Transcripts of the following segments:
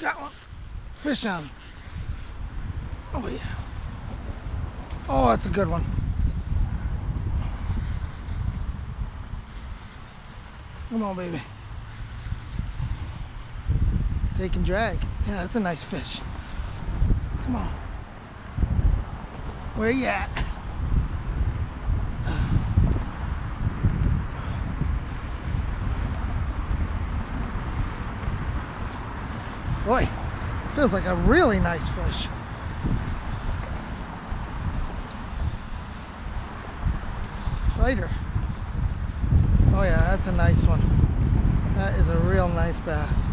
Got one. Fish on. Oh yeah. Oh, that's a good one. Come on, baby. Take and drag. Yeah, that's a nice fish. Come on. Where you at? Boy, feels like a really nice fish. Fighter. Oh yeah, that's a nice one. That is a real nice bass.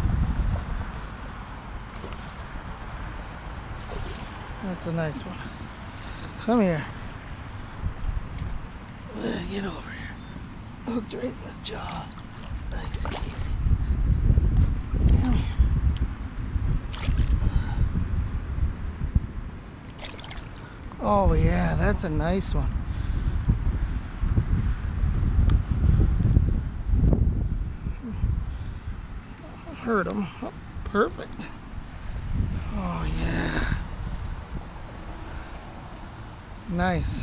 That's a nice one. Come here. Get over here. Hooked right in the jaw. Nice and easy. Come here. Oh yeah, that's a nice one. Heard him. Oh, perfect. Oh yeah. Nice.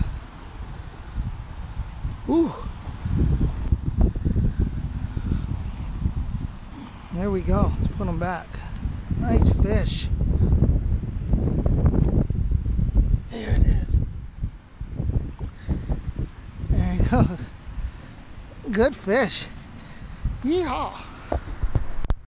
Ooh. There we go. Let's put him back. Nice fish. There it is. There he goes. Good fish. Yeehaw.